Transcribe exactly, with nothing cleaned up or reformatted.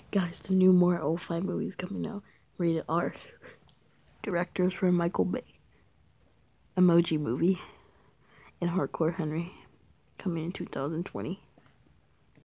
Guys, the new More oh five movie is coming out. Rated R. Directors from Michael Bay. Emoji Movie and Hardcore Henry. Coming in two thousand twenty.